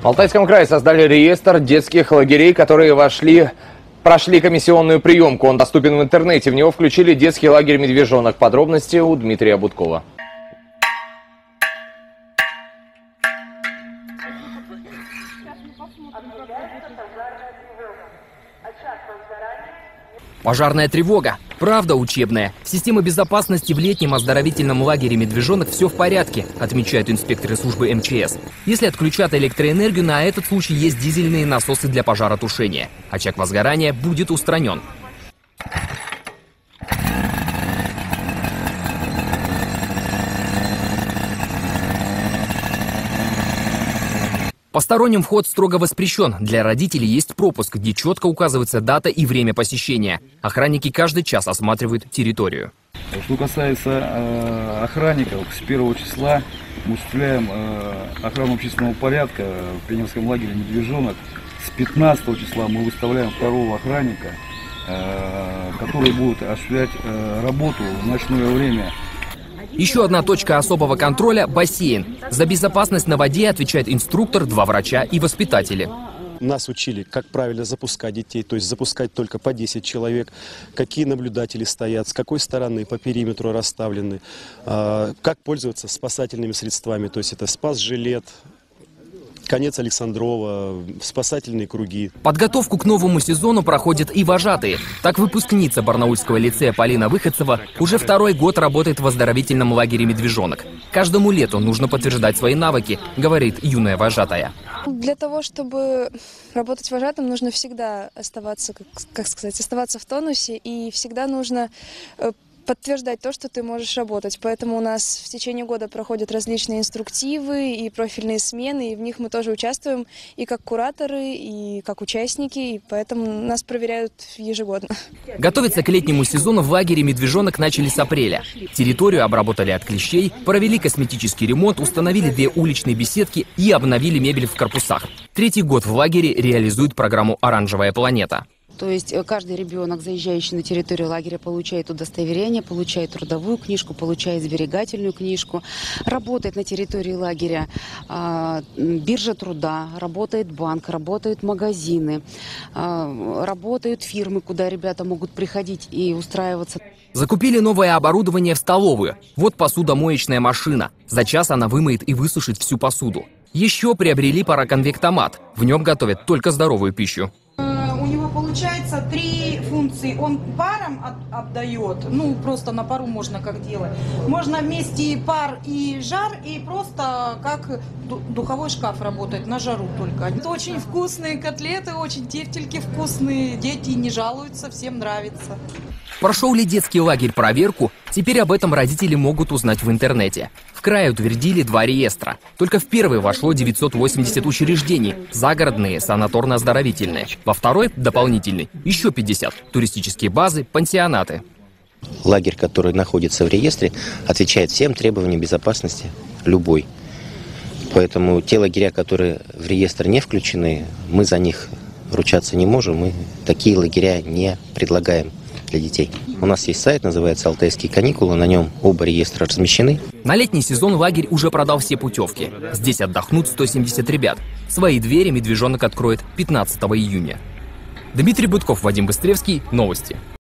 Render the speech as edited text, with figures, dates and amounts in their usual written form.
В Алтайском крае создали реестр детских лагерей, которые прошли комиссионную приемку. Он доступен в интернете. В него включили детский лагерь «Медвежонок». Подробности у Дмитрия Будкова. Пожарная тревога. Правда учебная. Система безопасности в летнем оздоровительном лагере «Медвежонок» все в порядке, отмечают инспекторы службы МЧС. Если отключат электроэнергию, на этот случай есть дизельные насосы для пожаротушения. Очаг возгорания будет устранен. Посторонним вход строго воспрещен. Для родителей есть пропуск, где четко указывается дата и время посещения. Охранники каждый час осматривают территорию. Что касается охранников, с 1 числа мы осуществляем охрану общественного порядка в пионерском лагере «Медвежонок». С 15 числа мы выставляем второго охранника, который будет осуществлять работу в ночное время. Еще одна точка особого контроля – бассейн. За безопасность на воде отвечает инструктор, 2 врача и воспитатели. Нас учили, как правильно запускать детей, то есть запускать только по 10 человек, какие наблюдатели стоят, с какой стороны по периметру расставлены, как пользоваться спасательными средствами, то есть это спас-жилет, конец Александрова, спасательные круги. Подготовку к новому сезону проходят и вожатые. Так выпускница Барнаульского лицея Полина Выходцева уже 2-й год работает в оздоровительном лагере «Медвежонок». Каждому лету нужно подтверждать свои навыки, говорит юная вожатая. Для того, чтобы работать вожатым, нужно всегда оставаться, оставаться в тонусе, и всегда нужно подтверждать то, что ты можешь работать. Поэтому у нас в течение года проходят различные инструктивы и профильные смены, и в них мы тоже участвуем и как кураторы, и как участники, и поэтому нас проверяют ежегодно. Готовиться к летнему сезону в лагере «Медвежонок» начали с апреля. Территорию обработали от клещей, провели косметический ремонт, установили 2 уличные беседки и обновили мебель в корпусах. 3-й год в лагере реализует программу «Оранжевая планета». То есть каждый ребенок, заезжающий на территорию лагеря, получает удостоверение, получает трудовую книжку, получает сберегательную книжку. Работает на территории лагеря биржа труда, работает банк, работают магазины, работают фирмы, куда ребята могут приходить и устраиваться. Закупили новое оборудование в столовую. Вот посудомоечная машина. За час она вымоет и высушит всю посуду. Еще приобрели пароконвектомат. В нем готовят только здоровую пищу. У него получается 3 функции. Он паром обдает, просто на пару можно как делать. Можно вместе пар и жар, и просто как духовой шкаф работает, на жару только. Это очень вкусные котлеты, очень тефтельки вкусные. Дети не жалуются, всем нравится. Прошел ли детский лагерь проверку? Теперь об этом родители могут узнать в интернете. В крае утвердили 2 реестра. Только в первый вошло 980 учреждений, загородные, санаторно-оздоровительные. Во второй, дополнительный, еще 50. Туристические базы, пансионаты. Лагерь, который находится в реестре, отвечает всем требованиям безопасности, любой. Поэтому те лагеря, которые в реестр не включены, мы за них ручаться не можем, мы такие лагеря не предлагаем для детей. У нас есть сайт, называется «Алтайские каникулы», на нем оба реестра размещены. На летний сезон лагерь уже продал все путевки. Здесь отдохнут 170 ребят. Свои двери «Медвежонок» откроет 15 июня. Дмитрий Будков, Вадим Быстревский. Новости.